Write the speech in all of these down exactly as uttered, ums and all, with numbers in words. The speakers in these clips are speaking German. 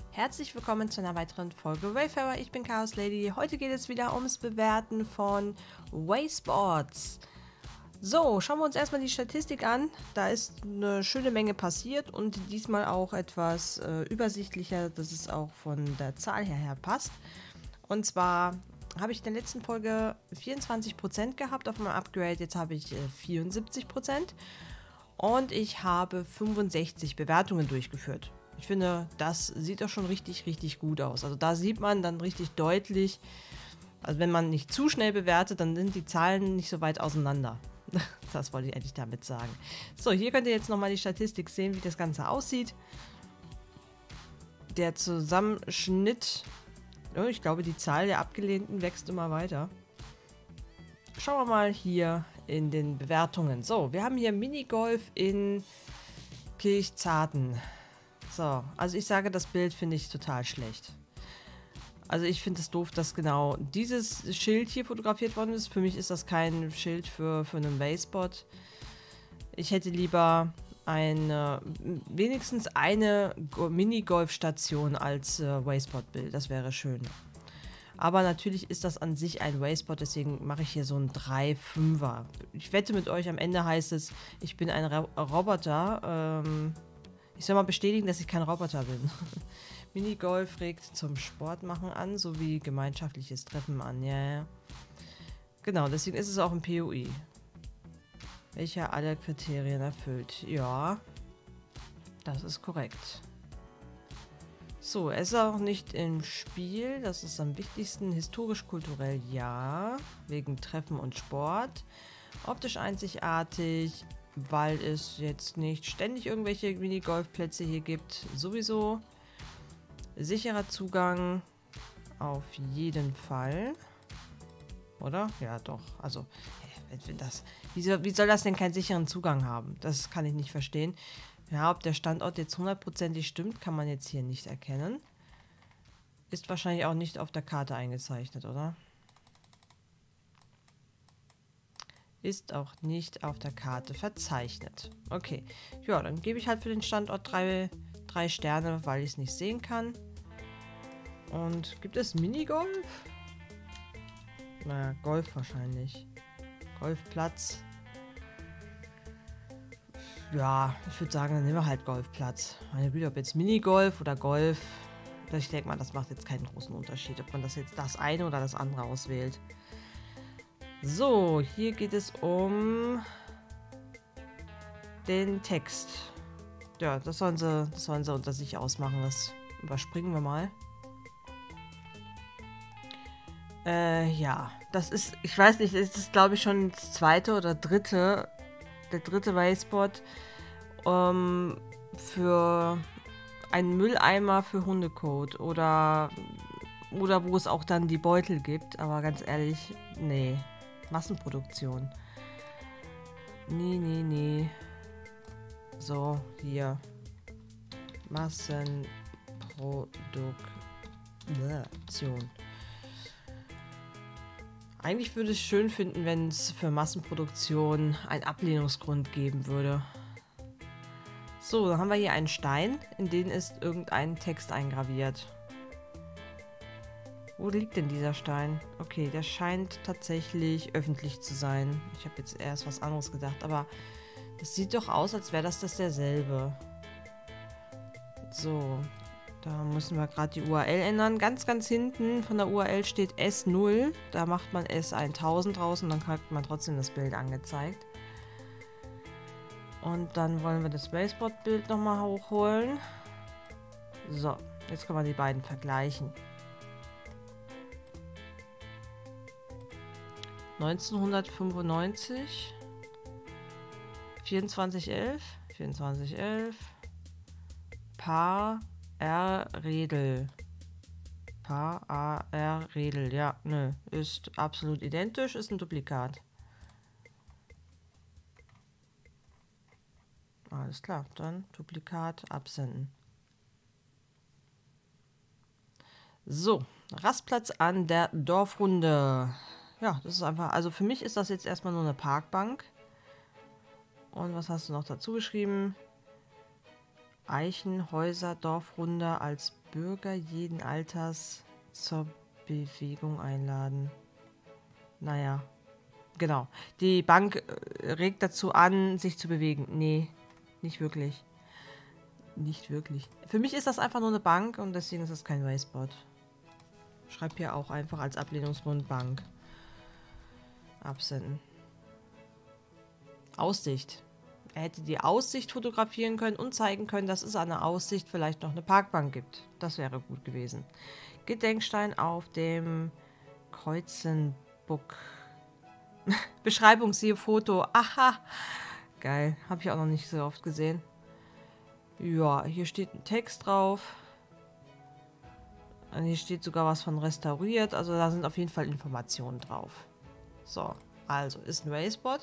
Herzlich willkommen zu einer weiteren Folge Wayfarer. Ich bin Chaos Lady. Heute geht es wieder ums Bewerten von Waysports. So, schauen wir uns erstmal die Statistik an. Da ist eine schöne Menge passiert und diesmal auch etwas äh, übersichtlicher, dass es auch von der Zahl her, her passt. Und zwar habe ich in der letzten Folge vierundzwanzig Prozent gehabt auf meinem Upgrade, jetzt habe ich äh, vierundsiebzig Prozent und ich habe fünfundsechzig Bewertungen durchgeführt. Ich finde, das sieht doch schon richtig, richtig gut aus. Also da sieht man dann richtig deutlich, also wenn man nicht zu schnell bewertet, dann sind die Zahlen nicht so weit auseinander. Das wollte ich eigentlich damit sagen. So, hier könnt ihr jetzt nochmal die Statistik sehen, wie das Ganze aussieht. Der Zusammenschnitt, oh, ich glaube, die Zahl der Abgelehnten wächst immer weiter. Schauen wir mal hier in den Bewertungen. So, wir haben hier Minigolf in Kirchzarten. So, also ich sage, das Bild finde ich total schlecht. Also ich finde es doof, dass genau dieses Schild hier fotografiert worden ist. Für mich ist das kein Schild für, für einen Wayspot. Ich hätte lieber eine, wenigstens eine Minigolf-Station als äh, Wayspot-Bild. Das wäre schön. Aber natürlich ist das an sich ein Wayspot, deswegen mache ich hier so ein drei Fünfer. Ich wette mit euch, am Ende heißt es, ich bin ein Ro- Roboter. Ähm, ich soll mal bestätigen, dass ich kein Roboter bin. Minigolf regt zum Sport machen an, sowie gemeinschaftliches Treffen an. Ja, ja. Genau, deswegen ist es auch ein P O I. Welcher alle Kriterien erfüllt. Ja, das ist korrekt. So, er ist auch nicht im Spiel. Das ist am wichtigsten. Historisch-kulturell ja. Wegen Treffen und Sport. Optisch einzigartig, weil es jetzt nicht ständig irgendwelche Minigolfplätze hier gibt. Sowieso. Sicherer Zugang auf jeden Fall. Oder? Ja, doch. Also, das, wie, soll, wie soll das denn keinen sicheren Zugang haben? Das kann ich nicht verstehen. Ja, ob der Standort jetzt hundertprozentig stimmt, kann man jetzt hier nicht erkennen. Ist wahrscheinlich auch nicht auf der Karte eingezeichnet, oder? Ist auch nicht auf der Karte verzeichnet. Okay. Ja, dann gebe ich halt für den Standort drei, drei Sterne, weil ich es nicht sehen kann. Und gibt es Minigolf? Na, Golf wahrscheinlich. Golfplatz. Ja, ich würde sagen, dann nehmen wir halt Golfplatz. Meine Güte, ob jetzt Minigolf oder Golf. Ich denke mal, das macht jetzt keinen großen Unterschied, ob man das jetzt das eine oder das andere auswählt. So, hier geht es um den Text. Ja, das sollen sie, das sollen sie unter sich ausmachen. Das überspringen wir mal. Äh, ja, das ist, ich weiß nicht, das ist glaube ich schon das zweite oder dritte, der dritte Wayspot ähm, für einen Mülleimer für Hundekot oder, oder wo es auch dann die Beutel gibt, aber ganz ehrlich, nee, Massenproduktion. Nee, nee, nee. So, hier. Massenproduktion. Eigentlich würde ich es schön finden, wenn es für Massenproduktion einen Ablehnungsgrund geben würde. So, dann haben wir hier einen Stein, in den ist irgendein Text eingraviert. Wo liegt denn dieser Stein? Okay, der scheint tatsächlich öffentlich zu sein. Ich habe jetzt erst was anderes gedacht, aber es sieht doch aus, als wäre das das derselbe. So, da müssen wir gerade die U R L ändern. Ganz, ganz hinten von der U R L steht S null. Da macht man S tausend raus und dann kriegt man trotzdem das Bild angezeigt. Und dann wollen wir das Wayspot-Bild nochmal hochholen. So, jetzt können wir die beiden vergleichen. neunzehnhundertfünfundneunzig. vierundzwanzig elf. vierundzwanzig elf. Paar R. Redel. Paar A R. Redel. Ja, nö. Ist absolut identisch, ist ein Duplikat. Alles klar, dann Duplikat absenden. So, Rastplatz an der Dorfrunde. Ja, das ist einfach, also für mich ist das jetzt erstmal nur eine Parkbank. Und was hast du noch dazu geschrieben? Eichenhäuser Dorfrunde als Bürger jeden Alters zur Bewegung einladen. Naja, genau. Die Bank äh, regt dazu an, sich zu bewegen. Nee, nicht wirklich. Nicht wirklich. Für mich ist das einfach nur eine Bank und deswegen ist es kein Wastebot. Schreib hier auch einfach als Ablehnungsgrund Bank. Absenden. Aussicht. Er hätte die Aussicht fotografieren können und zeigen können, dass es an der Aussicht vielleicht noch eine Parkbank gibt. Das wäre gut gewesen. Gedenkstein auf dem Kreuzenbuck. Beschreibung, siehe Foto. Aha. Geil. Habe ich auch noch nicht so oft gesehen. Ja, hier steht ein Text drauf. Und hier steht sogar was von restauriert. Also da sind auf jeden Fall Informationen drauf. So, also ist ein Wastebot.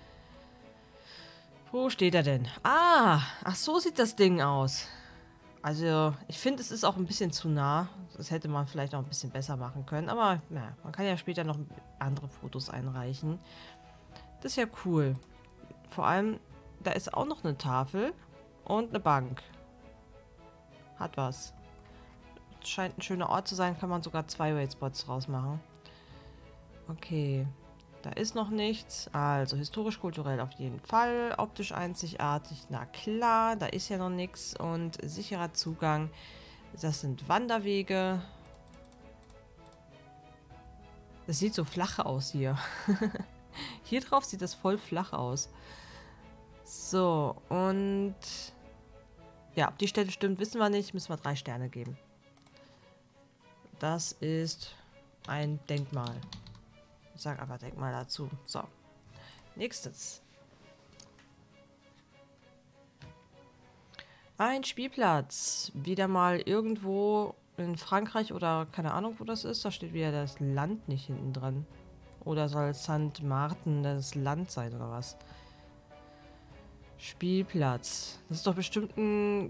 Wo steht er denn? Ah, ach so sieht das Ding aus. Also ich finde, es ist auch ein bisschen zu nah. Das hätte man vielleicht noch ein bisschen besser machen können. Aber na, man kann ja später noch andere Fotos einreichen. Das ist ja cool. Vor allem, da ist auch noch eine Tafel und eine Bank. Hat was. Scheint ein schöner Ort zu sein. Kann man sogar zwei Wastebots draus machen. Okay. Da ist noch nichts. Also historisch-kulturell auf jeden Fall. Optisch einzigartig. Na klar, da ist ja noch nichts. Und sicherer Zugang. Das sind Wanderwege. Das sieht so flach aus hier. Hier drauf sieht das voll flach aus. So, und ja, ob die Stätte stimmt, wissen wir nicht. Müssen wir drei Sterne geben. Das ist ein Denkmal. Ich sage aber Denkmal dazu. So. Nächstes. Ein Spielplatz. Wieder mal irgendwo in Frankreich oder keine Ahnung, wo das ist. Da steht wieder das Land nicht hinten dran. Oder soll Sankt Martin das Land sein oder was? Spielplatz. Das ist doch bestimmt ein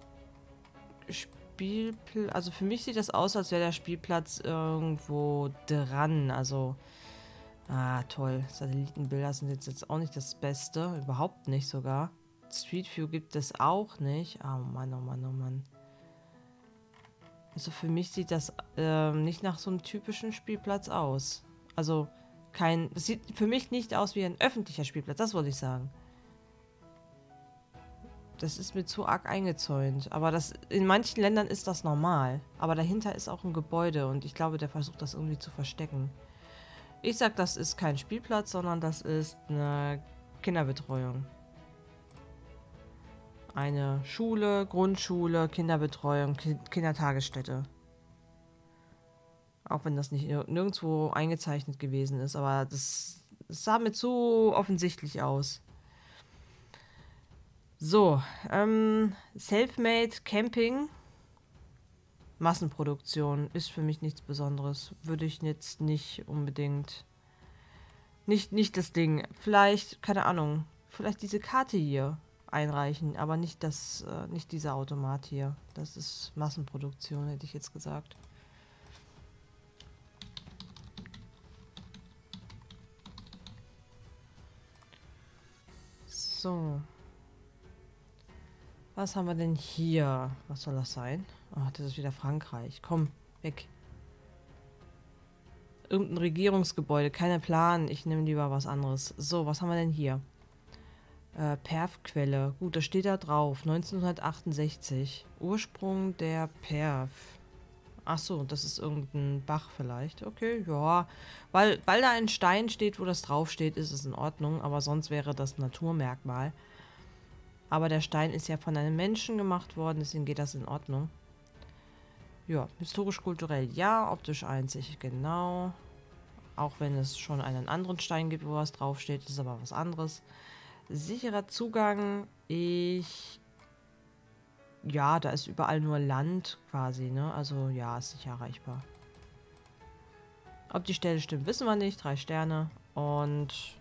Spielplatz. Also für mich sieht das aus, als wäre der Spielplatz irgendwo dran. Also ah, toll. Satellitenbilder sind jetzt, jetzt auch nicht das Beste. Überhaupt nicht sogar. Street View gibt es auch nicht. Oh Mann, oh Mann, oh Mann. Also für mich sieht das äh, nicht nach so einem typischen Spielplatz aus. Also kein... Das sieht für mich nicht aus wie ein öffentlicher Spielplatz. Das wollte ich sagen. Das ist mir zu arg eingezäunt. Aber das in manchen Ländern ist das normal. Aber dahinter ist auch ein Gebäude. Und ich glaube, der versucht das irgendwie zu verstecken. Ich sag, das ist kein Spielplatz, sondern das ist eine Kinderbetreuung. Eine Schule, Grundschule, Kinderbetreuung, Ki Kindertagesstätte. Auch wenn das nicht nirgendwo eingezeichnet gewesen ist, aber das, das sah mir zu offensichtlich aus. So, ähm, Selfmade Camping. Massenproduktion ist für mich nichts Besonderes. Würde ich jetzt nicht unbedingt... Nicht, nicht das Ding. Vielleicht, keine Ahnung, vielleicht diese Karte hier einreichen, aber nicht das, äh, nicht dieser Automat hier. Das ist Massenproduktion, hätte ich jetzt gesagt. So. Was haben wir denn hier? Was soll das sein? Oh, das ist wieder Frankreich. Komm, weg. Irgendein Regierungsgebäude, keine Plan. Ich nehme lieber was anderes. So, was haben wir denn hier? Äh, Perfquelle. Gut, das steht da drauf. neunzehnhundertachtundsechzig. Ursprung der Perf. Ach so, das ist irgendein Bach vielleicht. Okay, ja. Weil, weil da ein Stein steht, wo das draufsteht, ist es in Ordnung. Aber sonst wäre das ein Naturmerkmal. Aber der Stein ist ja von einem Menschen gemacht worden, deswegen geht das in Ordnung. Ja, historisch-kulturell ja, optisch einzig, genau. Auch wenn es schon einen anderen Stein gibt, wo was draufsteht, ist aber was anderes. Sicherer Zugang, ich... Ja, da ist überall nur Land quasi, ne? Also ja, ist sicher erreichbar. Ob die Stelle stimmt, wissen wir nicht. Drei Sterne. Und...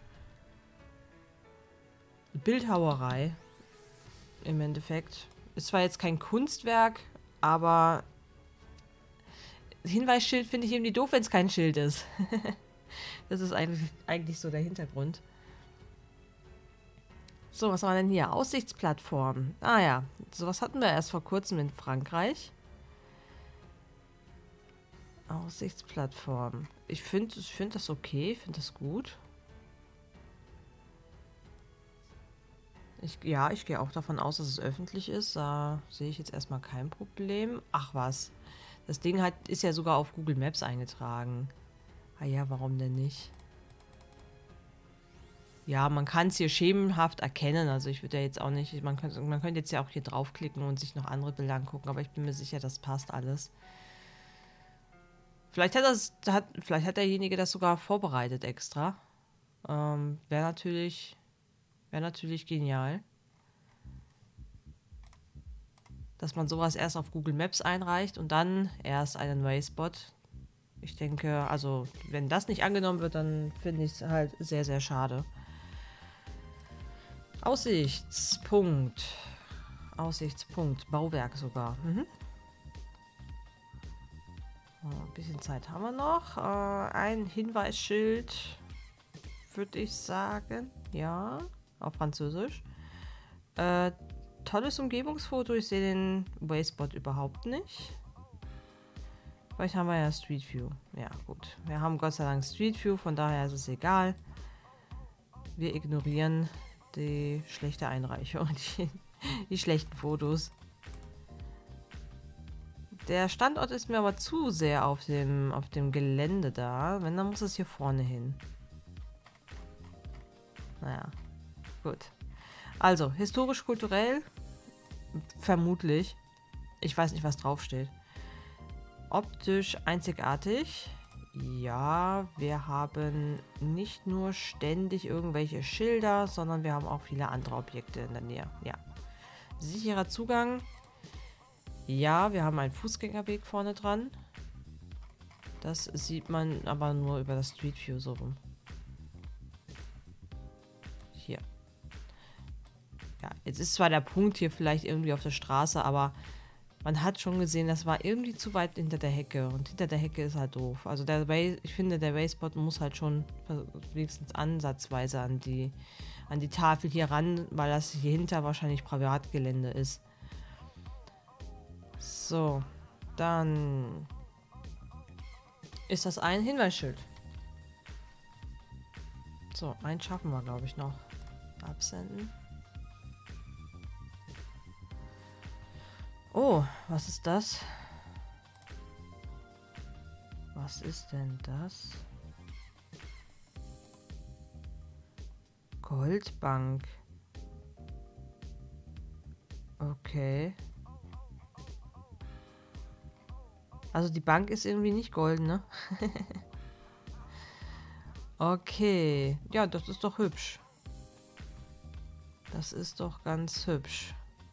Bildhauerei. Im Endeffekt. Ist zwar jetzt kein Kunstwerk, aber... Hinweisschild finde ich irgendwie doof, wenn es kein Schild ist. Das ist eigentlich, eigentlich so der Hintergrund. So, was haben wir denn hier? Aussichtsplattform. Ah ja, sowas hatten wir erst vor kurzem in Frankreich. Aussichtsplattform. Ich finde ich find das okay, ich finde das gut. Ich, ja, ich gehe auch davon aus, dass es öffentlich ist. Da sehe ich jetzt erstmal kein Problem. Ach was. Das Ding hat, ist ja sogar auf Google Maps eingetragen. Ah ja, warum denn nicht? Ja, man kann es hier schemenhaft erkennen. Also ich würde ja jetzt auch nicht... Man könnte, man könnte jetzt ja auch hier draufklicken und sich noch andere Bilder angucken. Aber ich bin mir sicher, das passt alles. Vielleicht hat, das, hat, vielleicht hat derjenige das sogar vorbereitet extra. Ähm, wäre natürlich... Wäre natürlich genial. Dass man sowas erst auf Google Maps einreicht und dann erst einen Wayspot. Ich denke, also wenn das nicht angenommen wird, dann finde ich es halt sehr, sehr schade. Aussichtspunkt. Aussichtspunkt. Bauwerk sogar. Mhm. Oh, ein bisschen Zeit haben wir noch. Äh, ein Hinweisschild, würde ich sagen. Ja, auf Französisch. Äh, tolles Umgebungsfoto. Ich sehe den Wayspot überhaupt nicht. Vielleicht haben wir ja Street View. Ja, gut. Wir haben Gott sei Dank Street View, von daher ist es egal. Wir ignorieren die schlechte Einreichung, die, die schlechten Fotos. Der Standort ist mir aber zu sehr auf dem, auf dem Gelände da. Wenn, dann muss es hier vorne hin. Naja, gut. Also, historisch-kulturell, vermutlich. Ich weiß nicht, was draufsteht. Optisch einzigartig. Ja, wir haben nicht nur ständig irgendwelche Schilder, sondern wir haben auch viele andere Objekte in der Nähe. Ja. Sicherer Zugang. Ja, wir haben einen Fußgängerweg vorne dran. Das sieht man aber nur über das Street View so rum. Hier. Ja, jetzt ist zwar der Punkt hier vielleicht irgendwie auf der Straße, aber man hat schon gesehen, das war irgendwie zu weit hinter der Hecke. Und hinter der Hecke ist halt doof. Also der Way, ich finde, der Wayspot muss halt schon wenigstens ansatzweise an die, an die Tafel hier ran, weil das hier hinter wahrscheinlich Privatgelände ist. So, dann ist das ein Hinweisschild. So, einen schaffen wir, glaube ich, noch. Absenden. Oh, was ist das? Was ist denn das? Goldbank. Okay. Also die Bank ist irgendwie nicht golden, ne? Okay. Ja, das ist doch hübsch. Das ist doch ganz hübsch.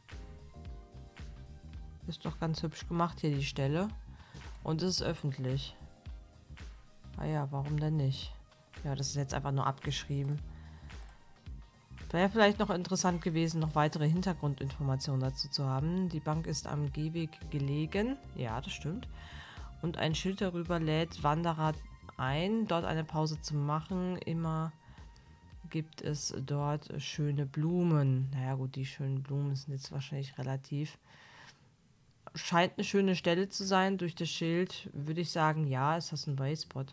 Ist doch ganz hübsch gemacht hier die Stelle. Und es ist öffentlich. Ah ja, warum denn nicht? Ja, das ist jetzt einfach nur abgeschrieben. Wäre vielleicht noch interessant gewesen, noch weitere Hintergrundinformationen dazu zu haben. Die Bank ist am Gehweg gelegen. Ja, das stimmt. Und ein Schild darüber lädt Wanderer ein, dort eine Pause zu machen. Immer gibt es dort schöne Blumen. Naja gut, die schönen Blumen sind jetzt wahrscheinlich relativ. Scheint eine schöne Stelle zu sein. Durch das Schild würde ich sagen, ja, ist das ein Wayspot.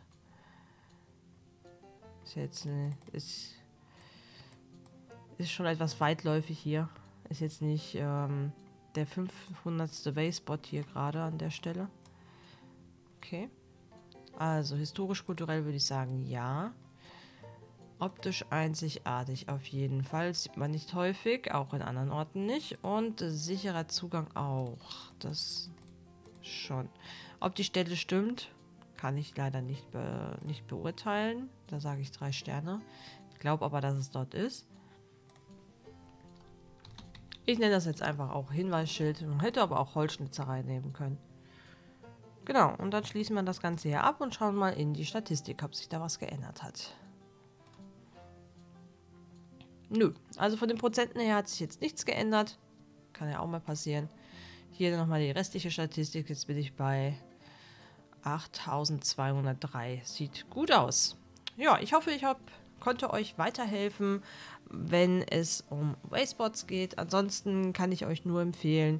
Ist jetzt eine, ist, ist schon etwas weitläufig hier. Ist jetzt nicht ähm, der fünfhundertste Wayspot hier gerade an der Stelle. Okay. Also historisch-kulturell würde ich sagen, ja. Optisch einzigartig auf jeden Fall. Sieht man nicht häufig, auch in anderen Orten nicht. Und äh, sicherer Zugang auch. Das schon. Ob die Stelle stimmt, kann ich leider nicht, be nicht beurteilen. Da sage ich drei Sterne. Ich glaube aber, dass es dort ist. Ich nenne das jetzt einfach auch Hinweisschild. Man hätte aber auch Holzschnitzerei nehmen können. Genau, und dann schließen wir das Ganze hier ab und schauen mal in die Statistik, ob sich da was geändert hat. Nö, also von den Prozenten her hat sich jetzt nichts geändert. Kann ja auch mal passieren. Hier nochmal die restliche Statistik. Jetzt bin ich bei achttausendzweihundertdrei. Sieht gut aus. Ja, ich hoffe, ich habe konnte euch weiterhelfen, wenn es um Wastebots geht. Ansonsten kann ich euch nur empfehlen,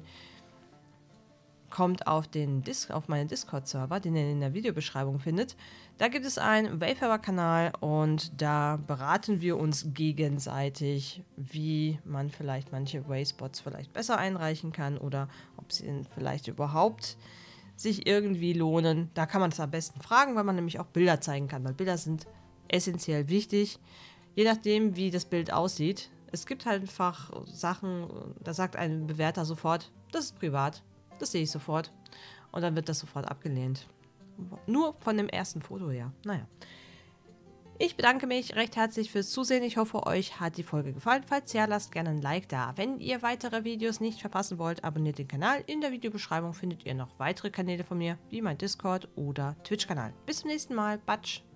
kommt auf, den Dis auf meinen Discord-Server, den ihr in der Videobeschreibung findet. Da gibt es einen Wayfarer-Kanal und da beraten wir uns gegenseitig, wie man vielleicht manche Wastebots vielleicht besser einreichen kann oder ob sie vielleicht überhaupt sich irgendwie lohnen. Da kann man es am besten fragen, weil man nämlich auch Bilder zeigen kann, weil Bilder sind essentiell wichtig, je nachdem, wie das Bild aussieht. Es gibt halt einfach Sachen, da sagt ein Bewerter sofort, das ist privat. Das sehe ich sofort. Und dann wird das sofort abgelehnt. Nur von dem ersten Foto her. Naja. Ich bedanke mich recht herzlich fürs Zusehen. Ich hoffe, euch hat die Folge gefallen. Falls ja, lasst gerne ein Like da. Wenn ihr weitere Videos nicht verpassen wollt, abonniert den Kanal. In der Videobeschreibung findet ihr noch weitere Kanäle von mir, wie mein Discord oder Twitch-Kanal. Bis zum nächsten Mal. Batsch!